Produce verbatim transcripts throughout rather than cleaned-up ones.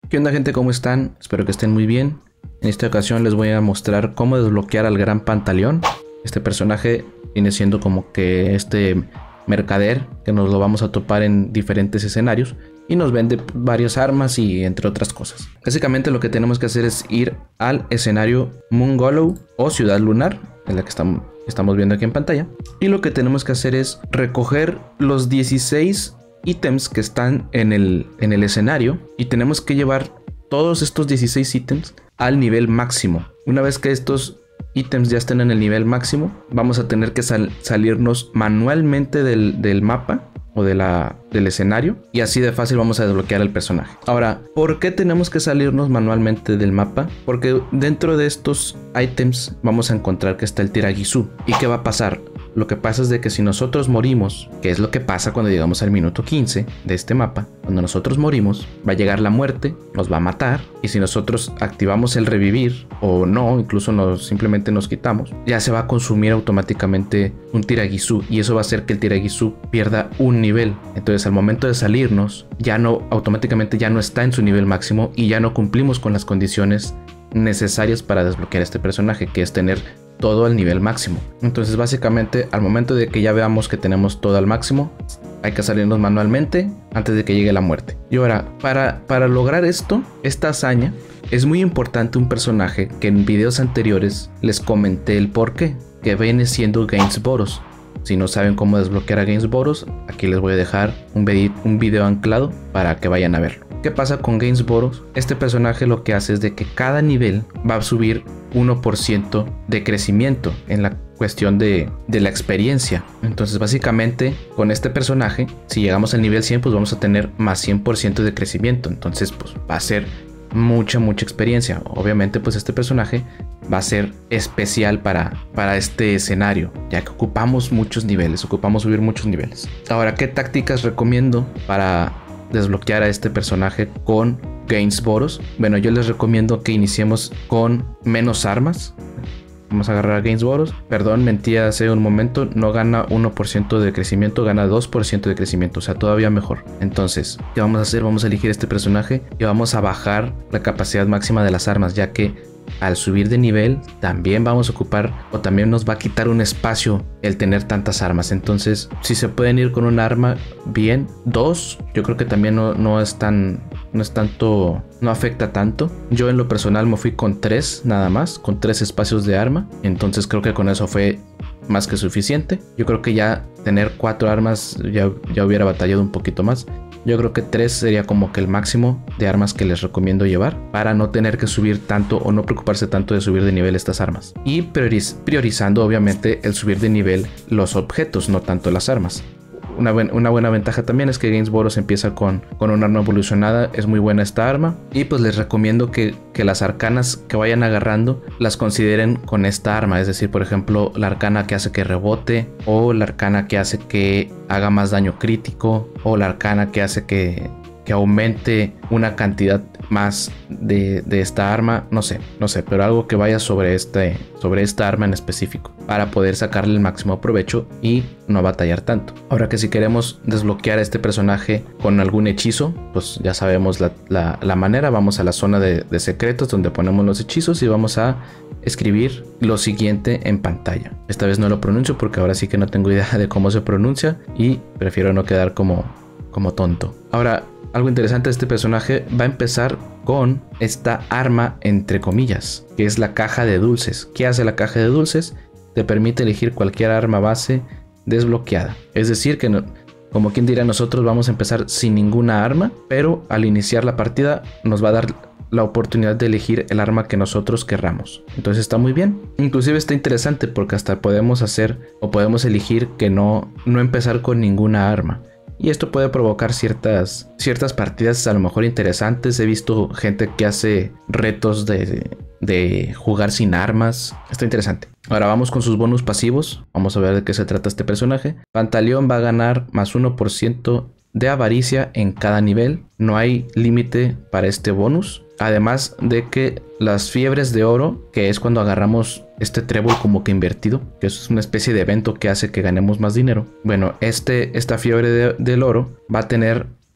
¿Qué onda, gente? ¿Cómo están? Espero que estén muy bien. En esta ocasión les voy a mostrar cómo desbloquear al Gran Pantaleón. Este personaje viene siendo como que este mercader que nos lo vamos a topar en diferentes escenarios y nos vende varias armas y entre otras cosas. Básicamente lo que tenemos que hacer es ir al escenario Moon Golem o Ciudad Lunar, en la que estamos, estamos viendo aquí en pantalla. Y lo que tenemos que hacer es recoger los dieciséis ítems que están en el, en el escenario, y tenemos que llevar todos estos dieciséis ítems al nivel máximo. Una vez que estos ítems ya estén en el nivel máximo, vamos a tener que sal salirnos manualmente del, del mapa o de la, del escenario, y así de fácil vamos a desbloquear al personaje. Ahora, ¿por qué tenemos que salirnos manualmente del mapa? Porque dentro de estos ítems vamos a encontrar que está el Tiragisú. ¿Y qué va a pasar? Lo que pasa es de que si nosotros morimos, que es lo que pasa cuando llegamos al minuto quince de este mapa, cuando nosotros morimos, va a llegar la muerte, nos va a matar, y si nosotros activamos el revivir, o no, incluso nos, simplemente nos quitamos, ya se va a consumir automáticamente un Tiragisú, y eso va a hacer que el Tiragisú pierda un nivel. Entonces al momento de salirnos, ya no, automáticamente ya no está en su nivel máximo, y ya no cumplimos con las condiciones necesarias para desbloquear este personaje, que es tener todo al nivel máximo. Entonces básicamente al momento de que ya veamos que tenemos todo al máximo, hay que salirnos manualmente antes de que llegue la muerte. Y ahora, para, para lograr esto, esta hazaña, es muy importante un personaje que en videos anteriores les comenté el porqué, que viene siendo Gainsboros. Si no saben cómo desbloquear a Gainsboros, aquí les voy a dejar un, un video anclado para que vayan a verlo. ¿Qué pasa con Gainsboros? Este personaje lo que hace es de que cada nivel va a subir uno por ciento de crecimiento en la cuestión de, de la experiencia. Entonces básicamente con este personaje, si llegamos al nivel cien, pues vamos a tener más cien por ciento de crecimiento. Entonces pues va a ser mucha mucha experiencia. Obviamente pues este personaje va a ser especial para, para este escenario, ya que ocupamos muchos niveles, ocupamos subir muchos niveles. Ahora, ¿qué tácticas recomiendo para desbloquear a este personaje con Gainsboros? Bueno, yo les recomiendo que iniciemos con menos armas. Vamos a agarrar a Gainsboros. Perdón, mentí hace un momento. No gana uno por ciento de crecimiento, gana dos por ciento de crecimiento. O sea, todavía mejor. Entonces, ¿qué vamos a hacer? Vamos a elegir este personaje y vamos a bajar la capacidad máxima de las armas, ya que al subir de nivel también vamos a ocupar, o también nos va a quitar un espacio el tener tantas armas. Entonces, si se pueden ir con un arma, bien. Dos, yo creo que también no, no es tan, no es tanto, no afecta tanto. Yo en lo personal me fui con tres nada más, con tres espacios de arma. Entonces creo que con eso fue más que suficiente. Yo creo que ya tener cuatro armas ya, ya hubiera batallado un poquito más. Yo creo que tres sería como que el máximo de armas que les recomiendo llevar, para no tener que subir tanto o no preocuparse tanto de subir de nivel estas armas. Y prioriz priorizando obviamente el subir de nivel los objetos, no tanto las armas. Una, buen, una buena ventaja también es que Gainsboros empieza con, con un arma evolucionada. Es muy buena esta arma. Y pues les recomiendo que, que las arcanas que vayan agarrando las consideren con esta arma. Es decir, por ejemplo, la arcana que hace que rebote, o la arcana que hace que haga más daño crítico, o la arcana que hace que, que aumente una cantidad más de, de esta arma. No sé, no sé, pero algo que vaya sobre, este, sobre esta arma en específico, para poder sacarle el máximo provecho y no batallar tanto. Ahora, que si queremos desbloquear a este personaje con algún hechizo, pues ya sabemos la, la, la manera. Vamos a la zona de, de secretos donde ponemos los hechizos y vamos a escribir lo siguiente en pantalla. Esta vez no lo pronuncio porque ahora sí que no tengo idea de cómo se pronuncia y prefiero no quedar como, como tonto. Ahora, algo interesante de este personaje va a empezar con esta arma entre comillas, que es la caja de dulces. ¿Qué hace la caja de dulces? Te permite elegir cualquier arma base desbloqueada. Es decir que, no, como quien dirá, nosotros vamos a empezar sin ninguna arma, pero al iniciar la partida nos va a dar la oportunidad de elegir el arma que nosotros querramos. Entonces está muy bien. Inclusive está interesante porque hasta podemos hacer o podemos elegir que no, no empezar con ninguna arma. Y esto puede provocar ciertas, ciertas partidas a lo mejor interesantes. He visto gente que hace retos de, de jugar sin armas. Está interesante. Ahora vamos con sus bonus pasivos. Vamos a ver de qué se trata este personaje. Pantaleón va a ganar más uno por ciento de avaricia en cada nivel. No hay límite para este bonus. Además de que las fiebres de oro, que es cuando agarramos este trébol como que invertido, que es una especie de evento que hace que ganemos más dinero. Bueno, este, esta fiebre de, del oro va a tener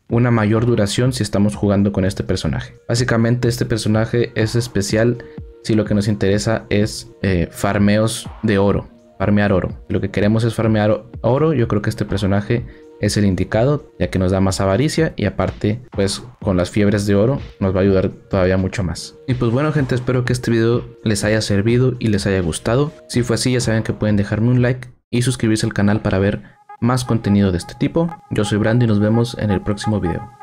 una mayor duración si estamos jugando con este personaje. Básicamente este personaje es especial si lo que nos interesa es eh, farmeos de oro, farmear oro. Si lo que queremos es farmear oro, yo creo que este personaje es el indicado, ya que nos da más avaricia y aparte pues con las fiebres de oro nos va a ayudar todavía mucho más. Y pues bueno gente, espero que este video les haya servido y les haya gustado. Si fue así, ya saben que pueden dejarme un like y suscribirse al canal para ver más contenido de este tipo. Yo soy Brando y nos vemos en el próximo video.